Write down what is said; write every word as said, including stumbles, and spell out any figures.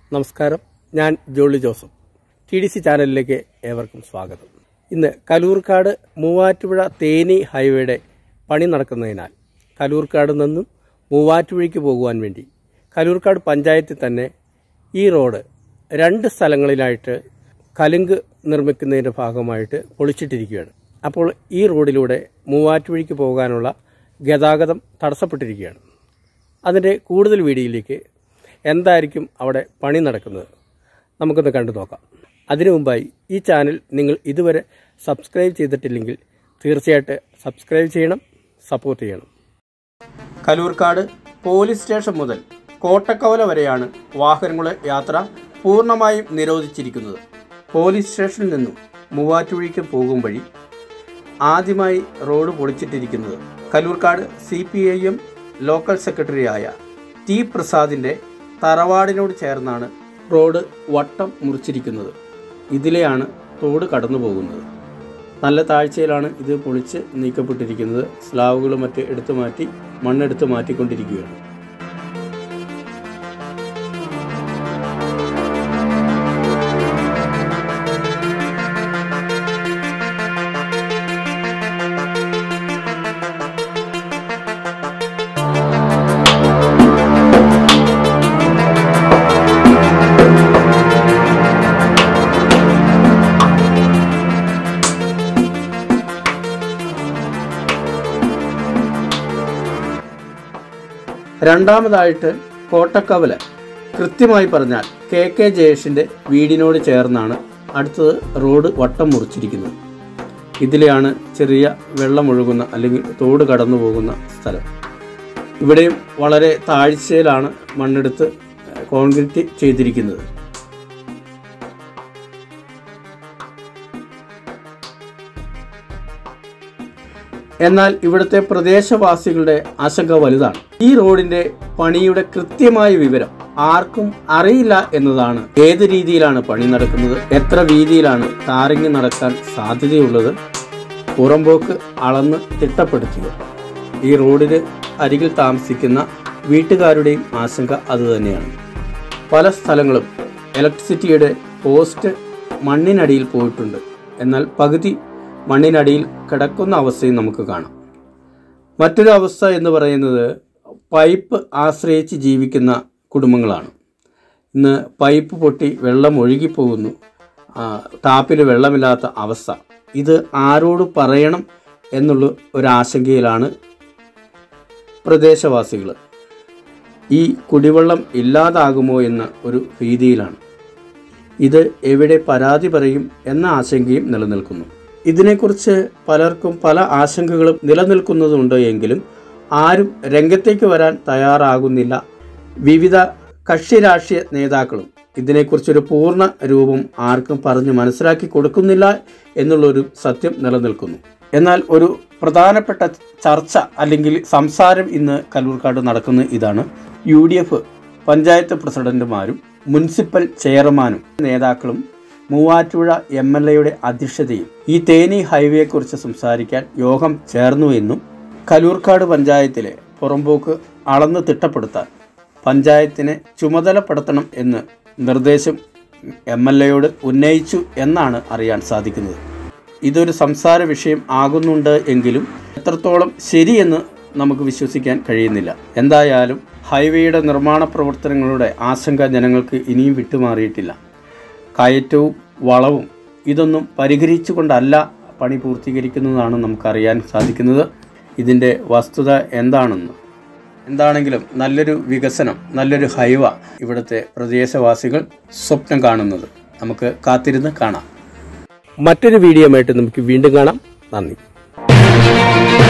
നമസ്കാരം, ഞാൻ Jolly Joseph. T D C ചാനലിലേക്ക് ഏവർക്കും സ്വാഗതം. ഇന്ന് കലൂർക്കാട് മൂവാറ്റുപുഴ തേനി ഹൈവേയുടെ പണി നടക്കുന്നതിനാൽ കലൂർക്കാട് നിന്നും മൂവാറ്റുപുഴയ്ക്ക് പോകുവാൻ വേണ്ടി കലൂർക്കാട് പഞ്ചായത്തിൽ തന്നെ ഈ റോഡ് രണ്ട് സ്ഥലങ്ങളിലായിട്ട് കലുങ്ക് നിർമ്മിക്കുന്നതിൻ്റെ ഭാഗമായിട്ട് പൊളിച്ചിട്ടിരിക്കുകയാണ്. അപ്പോൾ ഈ റോഡിലൂടെ മൂവാറ്റുപുഴയ്ക്ക് പോകാനുള്ള ഗതാഗതം തടസ്സപ്പെട്ടിരിക്കുകയാണ്. അതിൻ്റെ കൂടുതൽ വീഡിയോയിലേക്ക് എന്തായിരിക്കും അവിടെ പണി നടക്കുന്നത് നമുക്കൊന്ന് കണ്ടു നോക്കാം. അതിനു മുമ്പായി ഈ ചാനൽ നിങ്ങൾ ഇതുവരെ സബ്സ്ക്രൈബ് ചെയ്തിട്ടില്ലെങ്കിൽ തീർച്ചയായിട്ടും സബ്സ്ക്രൈബ് ചെയ്യണം, സപ്പോർട്ട് ചെയ്യണം. കലൂർക്കാട് പോലീസ് സ്റ്റേഷൻ മുതൽ കോട്ടക്കവല വരെയാണ് വാഹനങ്ങളുടെ യാത്ര പൂർണ്ണമായും നിരോധിച്ചിരിക്കുന്നത്. പോലീസ് സ്റ്റേഷനിൽ നിന്നും മൂവാറ്റുപുഴയ്ക്ക് പോകും വഴി ആദ്യമായി റോഡ് പൊളിച്ചിട്ടിരിക്കുന്നത് Kaloorkad C P I M local സെക്രട്ടറിയായ ടി പ്രസാദിൻ്റെ തറവാടിനോട് ചേർന്നാണ് റോഡ് വട്ടം മുറിച്ചിരിക്കുന്നത്. ഇതിലെയാണ് തോട് കടന്നു പോകുന്നത്. നല്ല താഴ്ചയിലാണ് ഇത് പൊളിച്ച് നീക്കപ്പെട്ടിരിക്കുന്നത്. സ്ലാബുകൾ മറ്റ് എടുത്തു മാറ്റി മണ്ണെടുത്ത് മാറ്റിക്കൊണ്ടിരിക്കുകയാണ്. രണ്ടാമതായിട്ട് കോട്ടക്കവല, കൃത്യമായി പറഞ്ഞാൽ കെ കെ ജയേഷിൻ്റെ വീടിനോട് ചേർന്നാണ് അടുത്തത് റോഡ് വട്ടം മുറിച്ചിരിക്കുന്നത്. ഇതിലെയാണ് ചെറിയ വെള്ളമൊഴുകുന്ന അല്ലെങ്കിൽ തോട് കടന്നു പോകുന്ന സ്ഥലം. ഇവിടെയും വളരെ താഴ്ചയിലാണ് മണ്ണെടുത്ത് കോൺക്രീറ്റ് ചെയ്തിരിക്കുന്നത്. എന്നാൽ ഇവിടുത്തെ പ്രദേശവാസികളുടെ ആശങ്ക വലുതാണ്. ഈ റോഡിന്റെ പണിയുടെ കൃത്യമായ വിവരം ആർക്കും അറിയില്ല എന്നതാണ്. ഏത് രീതിയിലാണ് പണി നടക്കുന്നത്, എത്ര വീതിയിലാണ് ടാറിങ് നടക്കാൻ സാധ്യതയുള്ളത്, പുറമ്പോക്ക് അളന്ന് തിട്ടപ്പെടുത്തുക. ഈ റോഡിന് അരികിൽ താമസിക്കുന്ന വീട്ടുകാരുടെയും ആശങ്ക അതുതന്നെയാണ്. പല സ്ഥലങ്ങളും ഇലക്ട്രിസിറ്റിയുടെ പോസ്റ്റ് മണ്ണിനടിയിൽ പോയിട്ടുണ്ട്. എന്നാൽ പകുതി മണ്ണിനടിയിൽ കിടക്കുന്ന അവസ്ഥയും നമുക്ക് കാണാം. മറ്റൊരു അവസ്ഥ എന്ന് പറയുന്നത് പൈപ്പ് ആശ്രയിച്ച് ജീവിക്കുന്ന കുടുംബങ്ങളാണ്. ഇന്ന് പൈപ്പ് പൊട്ടി വെള്ളം ഒഴുകിപ്പോകുന്നു, ടാപ്പിൽ വെള്ളമില്ലാത്ത അവസ്ഥ. ഇത് ആരോട് പറയണം എന്നുള്ള ഒരാശങ്കയിലാണ് പ്രദേശവാസികൾ. ഈ കുടിവെള്ളം ഇല്ലാതാകുമോ എന്ന ഒരു ഭീതിയിലാണ്. ഇത് എവിടെ പരാതി പറയും എന്ന ആശങ്കയും നിലനിൽക്കുന്നു. ഇതിനെക്കുറിച്ച് പലർക്കും പല ആശങ്കകളും നിലനിൽക്കുന്നതുണ്ട് എങ്കിലും ആരും രംഗത്തേക്ക് വരാൻ തയ്യാറാകുന്നില്ല. വിവിധ കക്ഷി രാഷ്ട്രീയ നേതാക്കളും ഇതിനെക്കുറിച്ചൊരു പൂർണ്ണ രൂപം ആർക്കും പറഞ്ഞ് മനസ്സിലാക്കി കൊടുക്കുന്നില്ല എന്നുള്ളൊരു സത്യം നിലനിൽക്കുന്നു. എന്നാൽ ഒരു പ്രധാനപ്പെട്ട ചർച്ച അല്ലെങ്കിൽ സംസാരം ഇന്ന് കലൂർക്കാട് നടക്കുന്നത് ഇതാണ്. യു ഡി എഫ് പഞ്ചായത്ത് പ്രസിഡന്റുമാരും മുനിസിപ്പൽ ചെയർമാനും നേതാക്കളും മൂവാറ്റുപുഴ എം എൽ എയുടെ അധ്യക്ഷതയിൽ ഈ തേനി ഹൈവേയെക്കുറിച്ച് സംസാരിക്കാൻ യോഗം ചേർന്നു എന്നും കലൂർക്കാട് പഞ്ചായത്തിലെ പുറമ്പോക്ക് അളന്ന് തിട്ടപ്പെടുത്താൻ പഞ്ചായത്തിനെ ചുമതലപ്പെടുത്തണം എന്ന് നിർദ്ദേശം എം എൽ എയോട് ഉന്നയിച്ചു എന്നാണ് അറിയാൻ സാധിക്കുന്നത്. ഇതൊരു സംസാര വിഷയം ആകുന്നുണ്ട് എങ്കിലും എത്രത്തോളം ശരിയെന്ന് നമുക്ക് വിശ്വസിക്കാൻ കഴിയുന്നില്ല. എന്തായാലും ഹൈവേയുടെ നിർമ്മാണ പ്രവർത്തനങ്ങളുടെ ആശങ്ക ജനങ്ങൾക്ക് ഇനിയും വിട്ടുമാറിയിട്ടില്ല. കയറ്റവും വളവും ഇതൊന്നും പരിഹരിച്ചുകൊണ്ടല്ല പണി പൂർത്തീകരിക്കുന്നതാണ് നമുക്കറിയാൻ സാധിക്കുന്നത്. ഇതിൻ്റെ വസ്തുത എന്താണെന്ന് എന്താണെങ്കിലും നല്ലൊരു വികസനം, നല്ലൊരു ഹൈവേ ഇവിടുത്തെ പ്രദേശവാസികൾ സ്വപ്നം കാണുന്നത് നമുക്ക് കാത്തിരുന്ന് കാണാം. മറ്റൊരു വീഡിയോ ആയിട്ട് നമുക്ക് വീണ്ടും കാണാം. നന്ദി.